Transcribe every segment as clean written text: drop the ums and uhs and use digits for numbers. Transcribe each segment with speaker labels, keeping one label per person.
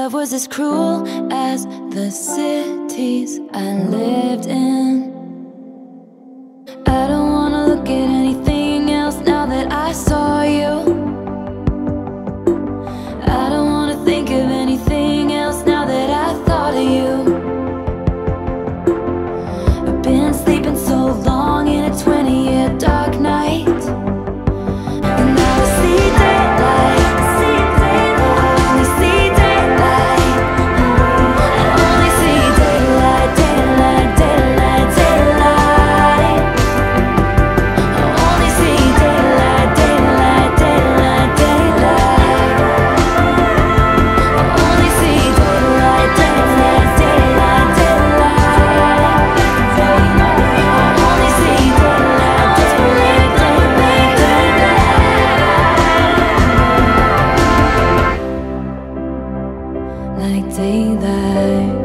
Speaker 1: love was as cruel as the cities I lived in. I don't wanna look at anything else now that I saw you. I don't wanna think of anything else now that I thought of you. I've been sleeping so long in a 20-year dark night, and now I see daylight, only see daylight, I only see daylight, daylight, daylight, daylight. I only see daylight, daylight, daylight, daylight. I only see daylight, daylight, daylight, daylight. I only see daylight, daylight, daylight, daylight. Like daylight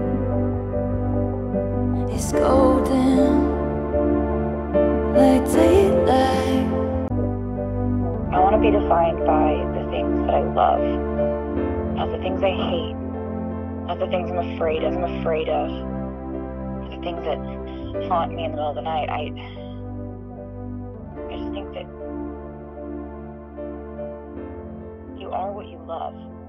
Speaker 1: is golden, like daylight.
Speaker 2: I want to be defined by the things that I love, not the things I hate, not the things I'm afraid of, the things that haunt me in the middle of the night. I just think that you are what you love.